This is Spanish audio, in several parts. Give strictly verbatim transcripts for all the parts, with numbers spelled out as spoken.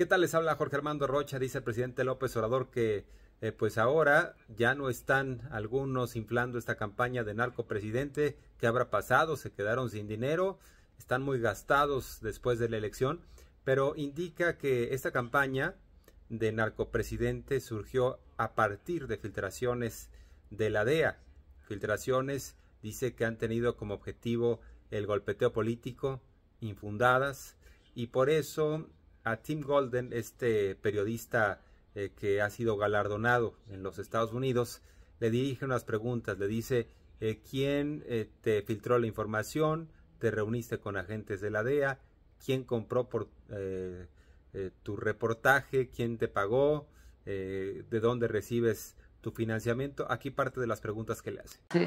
¿Qué tal? Les habla Jorge Armando Rocha. Dice el presidente López Obrador que eh, pues ahora ya no están algunos inflando esta campaña de narcopresidente. ¿Qué habrá pasado? ¿Se quedaron sin dinero? Están muy gastados después de la elección, pero indica que esta campaña de narcopresidente surgió a partir de filtraciones de la D E A. Filtraciones, dice, que han tenido como objetivo el golpeteo político, infundadas, y por eso a Tim Golden, este periodista eh, que ha sido galardonado en los Estados Unidos, le dirige unas preguntas. Le dice, eh, ¿quién eh, te filtró la información? ¿Te reuniste con agentes de la D E A? ¿Quién compró por eh, eh, tu reportaje? ¿Quién te pagó? Eh, ¿De dónde recibes tu financiamiento? Aquí parte de las preguntas que le hace. Sí.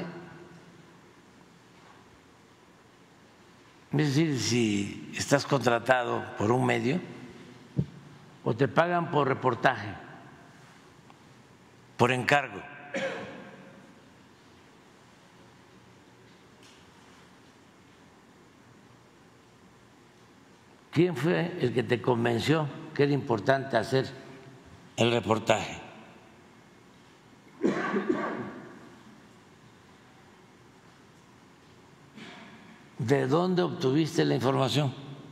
Es decir, si estás contratado por un medio o te pagan por reportaje, por encargo, ¿quién fue el que te convenció que era importante hacer el reportaje? ¿De dónde obtuviste la información?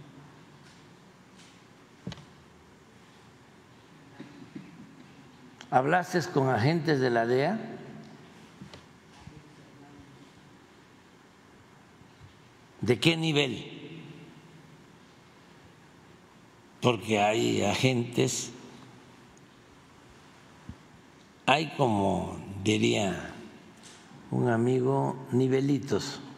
¿Hablaste con agentes de la D E A? ¿De qué nivel? Porque hay agentes, hay, como diría un amigo, nivelitos.